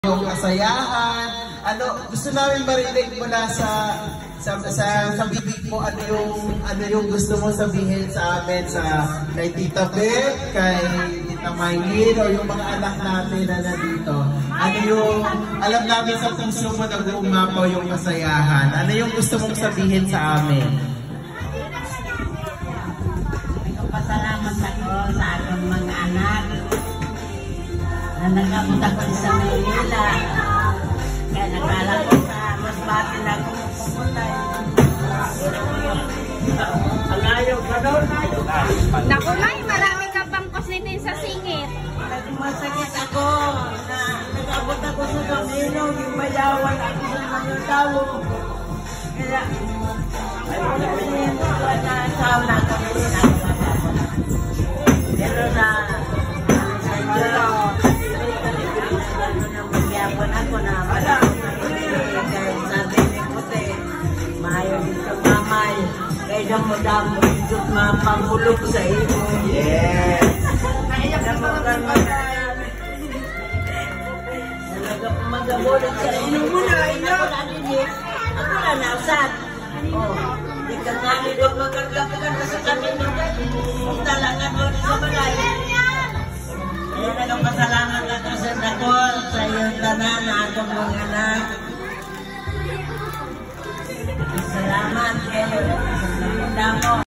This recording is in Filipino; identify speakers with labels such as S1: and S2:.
S1: yung kasayahan. Gusto namin marinig mula sa bibig mo ano yung gusto mo sabihin sa amin kay Tita Beth, kay Tita Maylin, o yung mga anak natin na nandito. Ano yung alam namin sa puso mo nag-uumapaw yung kasayahan? Ano yung gusto mong sabihin sa amin?
S2: Pasalamat ako sa akong mga anak na nagkapunta ko sa Maynila. Kaya nakala ko sa mas bati na akong pupunta.
S3: Naku, May, marami ka pang kuslitin sa singit.
S2: Masakit ako na nag-abot ako sa Domino, yung bayawan ako sa mga tao. Kaya, na asawa na ako pero na magyapon ako na dahil sabi ni Puti mahayo dito mamay kaya damo-damo dito mapangulog sa iyo.
S1: Yes!
S2: Magabulog sa iyo mo na ako na nausad. Di ka nga nito magkakapagan sa kanino talangan mo sa balay. Kaya nagpasalamat ako sa Dakol, sa iyong tanan na akong mga anak. Salamat kayo. Salamat ako.